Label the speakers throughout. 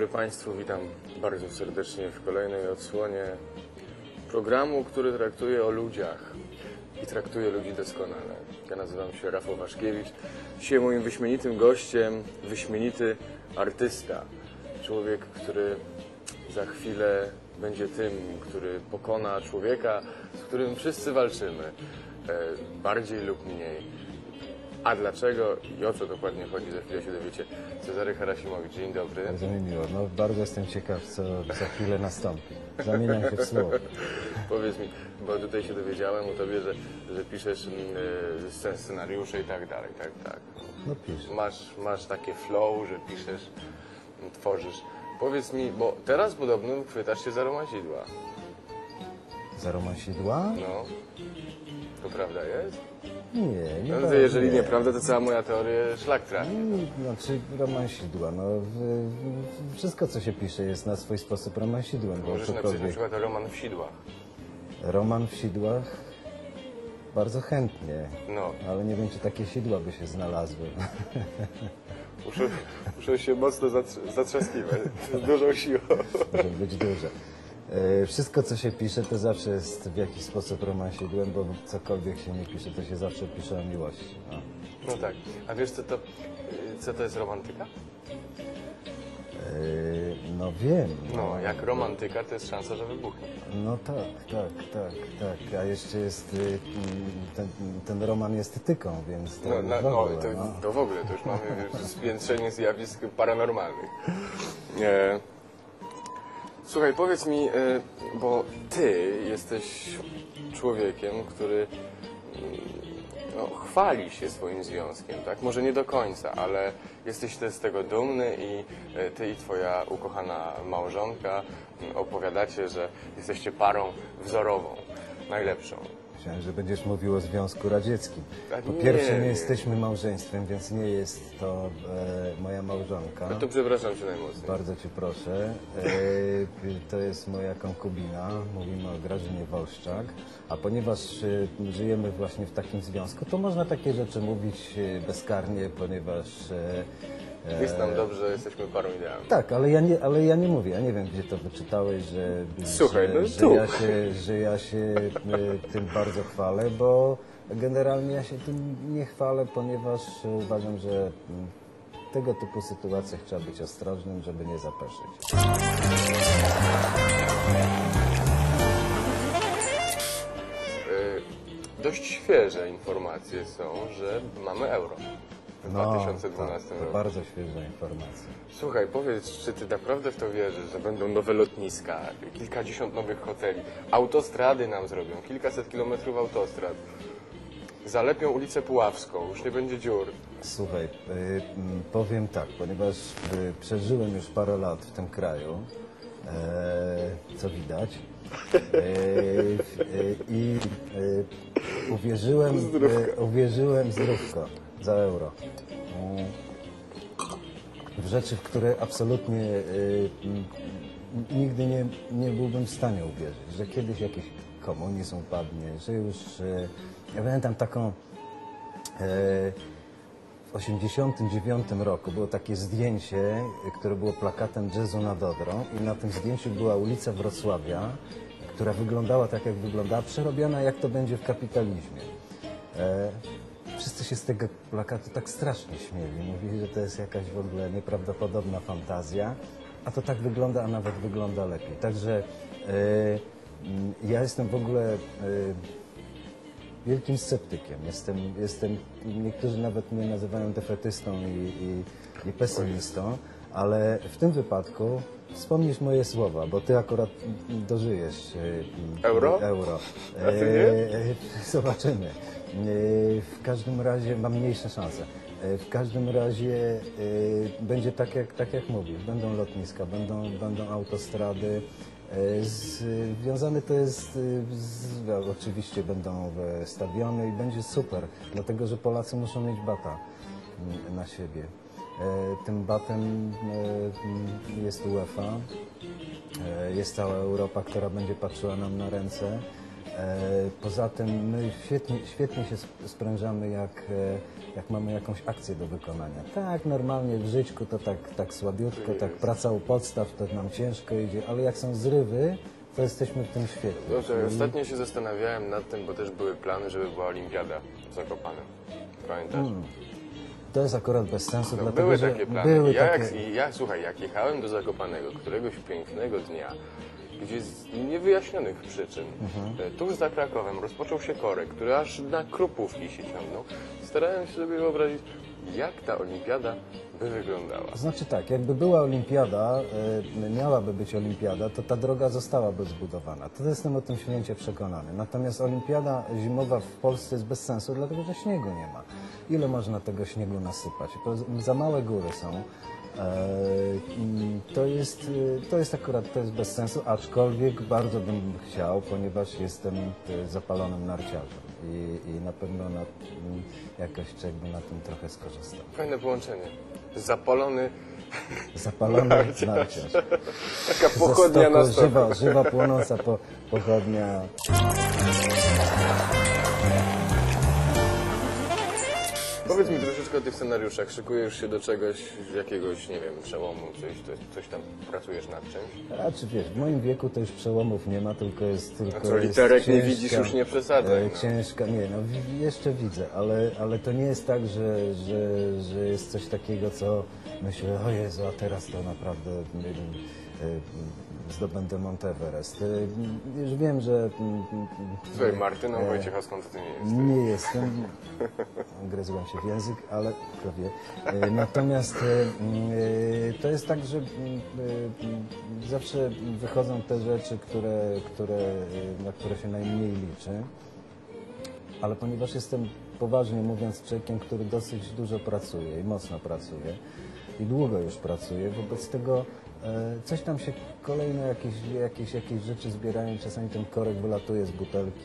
Speaker 1: dobry Państwu, witam bardzo serdecznie w kolejnej odsłonie programu, który traktuje o ludziach i traktuje ludzi doskonale. Ja nazywam się Rafał Waszkiewicz. Dzisiaj moim wyśmienitym gościem, wyśmienity artysta, człowiek, który za chwilę będzie tym, który pokona człowieka, z którym wszyscy walczymy, bardziej lub mniej. A dlaczego i o co dokładnie chodzi, za chwilę się dowiecie. Cezary Harasimowicz, dzień dobry.
Speaker 2: Bardzo mi miło. No, bardzo jestem ciekaw, co za chwilę nastąpi. Zamieniam się w słowo.
Speaker 1: Powiedz mi, bo tutaj się dowiedziałem o tobie, że piszesz scenariusze i tak dalej, tak.
Speaker 2: No pisz.
Speaker 1: Masz takie flow, że piszesz, tworzysz. Powiedz mi, bo teraz podobno chwytasz się za romansidła.
Speaker 2: Za romansidła?
Speaker 1: No, to prawda jest?
Speaker 2: Nie
Speaker 1: No to jeżeli nieprawda, to cała moja teoria szlak trafi.
Speaker 2: Znaczy romansidła, no wszystko co się pisze jest na swój sposób romansidłem.
Speaker 1: Możesz napisać na przykład roman w sidłach.
Speaker 2: Roman w sidłach? Bardzo chętnie,
Speaker 1: No.
Speaker 2: ale nie wiem, czy takie sidła by się znalazły.
Speaker 1: Muszę się mocno zatrzaskiwać, z dużą siłą.
Speaker 2: Może być duże. Wszystko, co się pisze, to zawsze jest w jakiś sposób romansidłem, bo cokolwiek się nie pisze, to się zawsze pisze o miłości.
Speaker 1: No tak. A wiesz, co to jest romantyka?
Speaker 2: No wiem.
Speaker 1: No, jak romantyka, to jest szansa, że wybuchnie.
Speaker 2: No tak. A jeszcze jest, ten roman jest etyką, więc to
Speaker 1: to w ogóle, to już mamy spiętrzenie zjawisk paranormalnych. Słuchaj, powiedz mi, bo ty jesteś człowiekiem, który chwali się swoim związkiem, tak? Może nie do końca, ale jesteś z tego dumny i ty i twoja ukochana małżonka opowiadacie, że jesteście parą wzorową, najlepszą.
Speaker 2: Myślałem, że będziesz mówił o Związku Radzieckim. Po
Speaker 1: Nie,
Speaker 2: pierwsze, nie
Speaker 1: nie
Speaker 2: jesteśmy małżeństwem, więc nie jest to moja małżonka.
Speaker 1: No to przepraszam cię najmocniej.
Speaker 2: Bardzo cię proszę. To jest moja konkubina, mówimy o Grażynie Wolszczak. A ponieważ żyjemy właśnie w takim związku, to można takie rzeczy mówić bezkarnie, ponieważ...
Speaker 1: Jest nam dobrze, jesteśmy parą idealną.
Speaker 2: Tak, ale ja nie mówię. Ja nie wiem, gdzie to wyczytałeś,
Speaker 1: Słuchaj,
Speaker 2: że ja się tym bardzo chwalę, bo generalnie ja się tym nie chwalę, ponieważ uważam, że w tego typu sytuacjach trzeba być ostrożnym, żeby nie zapeszyć.
Speaker 1: Dość świeże informacje są, że mamy euro w 2012
Speaker 2: tak,
Speaker 1: roku.
Speaker 2: To bardzo świeża informacja.
Speaker 1: Słuchaj, powiedz, czy ty naprawdę w to wierzysz, że będą nowe lotniska, kilkadziesiąt nowych hoteli, autostrady nam zrobią, kilkaset kilometrów autostrad, zalepią ulicę Puławską, już nie będzie dziur.
Speaker 2: Słuchaj, powiem tak, ponieważ przeżyłem już parę lat w tym kraju, co widać, i uwierzyłem zdrówko za euro. W rzeczy, w które absolutnie nigdy nie byłbym w stanie uwierzyć, że kiedyś jakiś komunizm upadnie, że już... Ja pamiętam taką... W 1989 roku było takie zdjęcie, które było plakatem jazzu nad Odrą i na tym zdjęciu była ulica Wrocławia, która wyglądała tak, jak wyglądała, przerobiona, jak to będzie w kapitalizmie. Wszyscy się z tego plakatu tak strasznie śmieli. Mówili, że to jest jakaś w ogóle nieprawdopodobna fantazja, a to tak wygląda, a nawet wygląda lepiej. Także ja jestem w ogóle wielkim sceptykiem. Niektórzy nawet mnie nazywają defetystą i pesymistą, ale w tym wypadku wspomnisz moje słowa, bo ty akurat dożyjesz
Speaker 1: Euro?
Speaker 2: A ty nie? Zobaczymy. W każdym razie mam mniejsze szanse. W każdym razie będzie tak jak mówisz. Będą lotniska, będą autostrady. Związane to jest, oczywiście będą stadiony i będzie super, dlatego że Polacy muszą mieć bata na siebie. Tym batem jest UEFA, jest cała Europa, która będzie patrzyła nam na ręce. Poza tym my świetnie się sprężamy, jak mamy jakąś akcję do wykonania. Tak, normalnie w żyćku to tak słabiutko, tak praca u podstaw, to nam ciężko idzie, ale jak są zrywy, to jesteśmy w tym świetni.
Speaker 1: Dobrze, ostatnio się zastanawiałem nad tym, bo też były plany, żeby była olimpiada w Zakopanem. Pamiętasz?
Speaker 2: To jest akurat bez sensu,
Speaker 1: No,
Speaker 2: dlatego
Speaker 1: były
Speaker 2: że
Speaker 1: takie plany.
Speaker 2: były
Speaker 1: Ja,
Speaker 2: takie...
Speaker 1: słuchaj, jak jechałem do Zakopanego któregoś pięknego dnia, gdzie z niewyjaśnionych przyczyn, tuż za Krakowem rozpoczął się korek, który aż na Krupówki się ciągnął. Starałem się sobie wyobrazić, jak ta olimpiada by wyglądała.
Speaker 2: Znaczy tak, jakby była olimpiada, miałaby być olimpiada, to ta droga zostałaby zbudowana. To jestem o tym święcie przekonany. Natomiast olimpiada zimowa w Polsce jest bez sensu, dlatego że śniegu nie ma. Ile można tego śniegu nasypać? Za małe góry są. To jest akurat bez sensu, aczkolwiek bardzo bym chciał, ponieważ jestem zapalonym narciarzem i na pewno jakoś jakby na tym trochę skorzystam.
Speaker 1: Fajne połączenie. Zapalony
Speaker 2: narciarz.
Speaker 1: Taka pochodnia na stoku.
Speaker 2: Żywa płonąca pochodnia.
Speaker 1: Powiedz mi troszeczkę o tych scenariuszach. Szykujesz się do czegoś, jakiegoś, nie wiem, przełomu, coś tam pracujesz nad czymś?
Speaker 2: A czy wiesz, w moim wieku to już przełomów nie ma, tylko jest
Speaker 1: A co, literek nie widzisz, już nie przesadzaj. No.
Speaker 2: Ciężka, nie, no jeszcze widzę, ale to nie jest tak, że jest coś takiego, co myślę, o Jezu, a teraz to naprawdę zdobędę Monteverest. Już wiem, że...
Speaker 1: Słuchaj, Martyną Wojciechowską to ty nie jesteś.
Speaker 2: Nie jestem. Gryzłem się w język, ale kto wie. Natomiast to jest tak, że zawsze wychodzą te rzeczy, na które się najmniej liczy. Ale ponieważ jestem, poważnie mówiąc, człowiekiem, który dosyć dużo pracuje i mocno pracuje i długo już pracuje, wobec tego coś tam się kolejne jakieś rzeczy zbierają, czasami ten korek wylatuje z butelki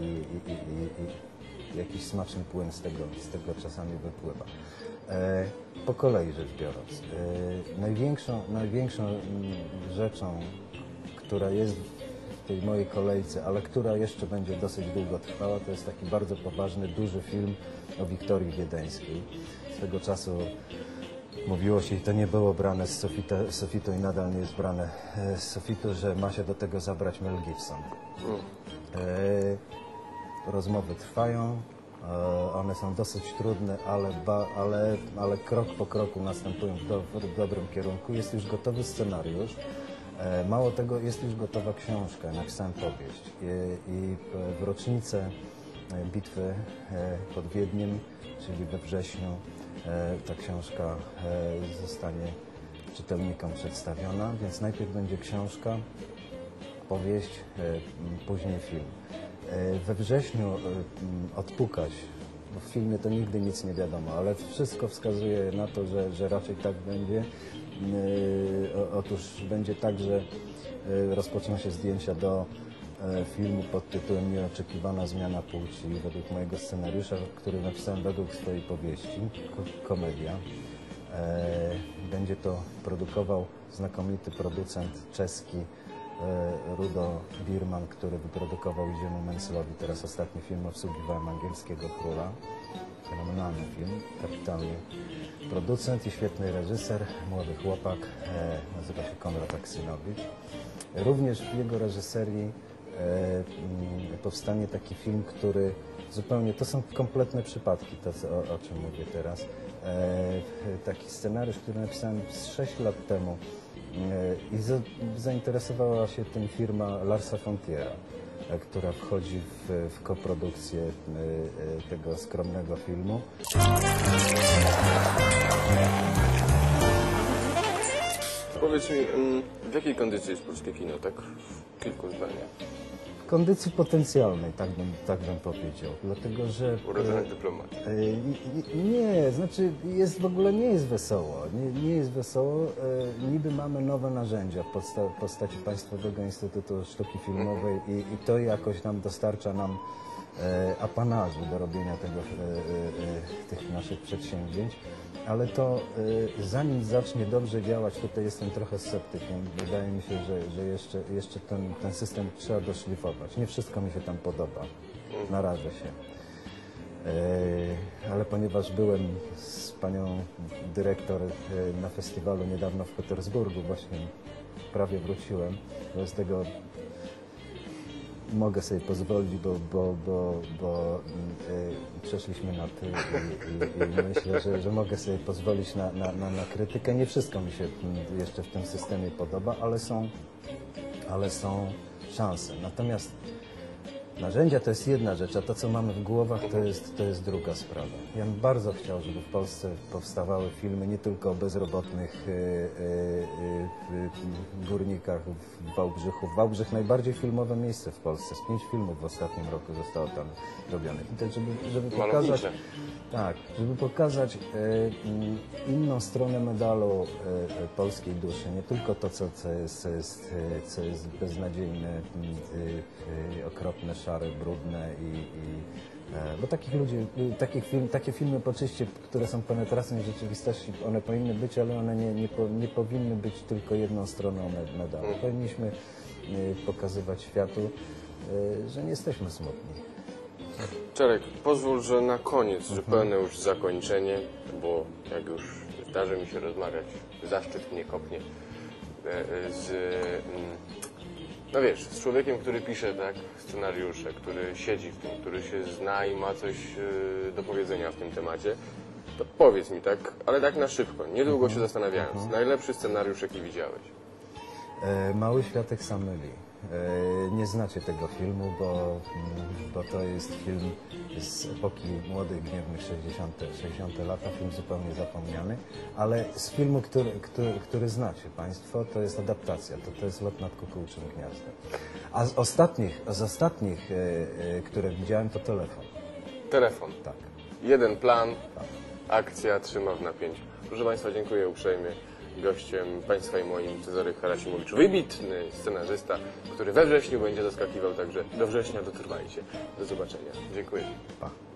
Speaker 2: i jakiś smaczny płyn z tego czasami wypływa. Po kolei rzecz biorąc, największą rzeczą, która jest w tej mojej kolejce, ale która jeszcze będzie dosyć długo trwała, to jest taki bardzo poważny, duży film o Wiktorii Wiedeńskiej. Swego czasu mówiło się, i to nie było brane z Sofitu i nadal nie jest brane z Sofitu, że ma się do tego zabrać Mel Gibson. Rozmowy trwają, one są dosyć trudne, ale krok po kroku następują w dobrym kierunku. Jest już gotowy scenariusz. Mało tego, jest już gotowa książka, napisałem powieść. I w rocznicę bitwy pod Wiedniem, czyli we wrześniu, ta książka zostanie czytelnikom przedstawiona, więc najpierw będzie książka, powieść, później film. We wrześniu odpukać, bo w filmie to nigdy nic nie wiadomo, ale wszystko wskazuje na to, że raczej tak będzie. Otóż będzie tak, że rozpoczną się zdjęcia do filmu pod tytułem Nieoczekiwana zmiana płci, według mojego scenariusza, który napisałem według swojej powieści, komedia. Będzie to produkował znakomity producent czeski Rudo Birman, który wyprodukował Idziemu Mencelowi teraz ostatni film Obsługiwałem angielskiego króla. Fenomenalny film, kapitalny producent i świetny reżyser, młody chłopak, nazywa się Konrad Aksynowicz. Również w jego reżyserii powstanie taki film, który zupełnie, to są kompletne przypadki, to o czym mówię teraz. Taki scenariusz, który napisałem 6 lat temu i zainteresowała się tym firma Larsa Fontiera, która wchodzi w koprodukcję tego skromnego filmu.
Speaker 1: Powiedz mi, w jakiej kondycji jest polskie kino, tak w kilku zdaniach?
Speaker 2: W kondycji potencjalnej, tak bym powiedział, dlatego że...
Speaker 1: Urodzony dyplomat.
Speaker 2: Nie, znaczy w ogóle nie jest wesoło, nie jest wesoło. Niby mamy nowe narzędzia w postaci Państwowego Instytutu Sztuki Filmowej i to jakoś nam dostarcza apanażu do robienia tych naszych przedsięwzięć, ale to zanim zacznie dobrze działać, tutaj jestem trochę sceptykiem. Wydaje mi się, że jeszcze ten system trzeba doszlifować. Nie wszystko mi się tam podoba. Narażę się. Ale ponieważ byłem z panią dyrektor na festiwalu niedawno w Petersburgu, właśnie prawie wróciłem, z tego mogę sobie pozwolić, bo przeszliśmy na ty i myślę, że mogę sobie pozwolić na krytykę. Nie wszystko mi się jeszcze w tym systemie podoba, ale są szanse. Natomiast narzędzia to jest jedna rzecz, a to, co mamy w głowach, to jest druga sprawa. Ja bym bardzo chciał, żeby w Polsce powstawały filmy nie tylko o bezrobotnych górnikach w Wałbrzychu. Wałbrzych najbardziej filmowe miejsce w Polsce. Z 5 filmów w ostatnim roku zostało tam robionych. I tak, żeby pokazać, żeby pokazać inną stronę medalu polskiej duszy. Nie tylko to, co jest beznadziejne, okropne, szare, brudne bo takich ludzi, takie filmy oczywiście, które są penetracją rzeczywistości, one powinny być, ale one nie powinny być tylko jedną stroną medalu. Powinniśmy pokazywać światu, że nie jesteśmy smutni.
Speaker 1: Czarek, pozwól, że na koniec, że pełne już zakończenie, bo jak już zdarzy mi się rozmawiać, zaszczyt mnie kopnie no wiesz, z człowiekiem, który pisze tak scenariusze, który siedzi w tym, który się zna i ma coś do powiedzenia w tym temacie, to powiedz mi tak, ale tak na szybko, niedługo się zastanawiając, najlepszy scenariusz, jaki widziałeś?
Speaker 2: Mały światek sam myli. Nie znacie tego filmu, bo to jest film z epoki młodych, gniewnych 60. lata, film zupełnie zapomniany, ale z filmu, który znacie Państwo, to jest adaptacja, to jest Lot nad kukułczym gniazdem. A z ostatnich, które widziałem, to Telefon.
Speaker 1: Telefon.
Speaker 2: Tak.
Speaker 1: Jeden plan,
Speaker 2: Tak.
Speaker 1: akcja trzyma w napięciu. Proszę Państwa, dziękuję uprzejmie. Gościem Państwa i moim Cezary Harasimowicz, wybitny scenarzysta, który we wrześniu będzie zaskakiwał, także do września dotrwajcie. Do zobaczenia. Dziękuję.
Speaker 2: Pa.